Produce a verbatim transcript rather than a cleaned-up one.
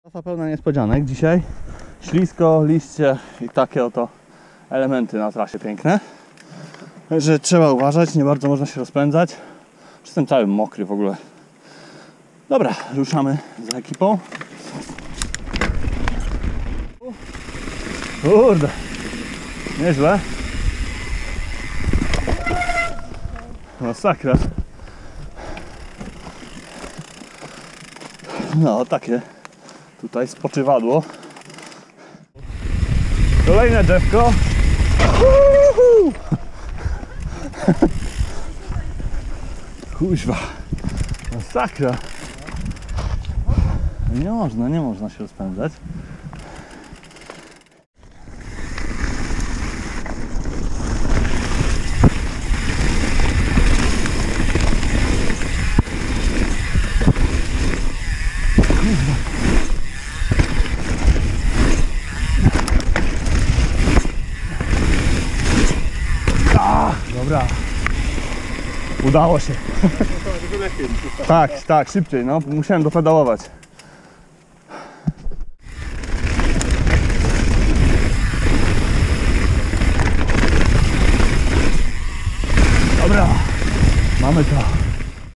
Trasa pełna niespodzianek dzisiaj. Ślisko, liście i takie oto elementy na trasie piękne. Także trzeba uważać, nie bardzo można się rozpędzać. Jestem cały mokry w ogóle. Dobra, ruszamy za ekipą. Kurde, nieźle. Masakra. No, takie tutaj spoczywadło. Kolejne drzewko. Uhuhu. Kuźwa. Masakra. Nie można, nie można się rozpędzać. Dobra, udało się. Tak, tak, szybciej, no, musiałem dopedałować. Dobra, mamy to.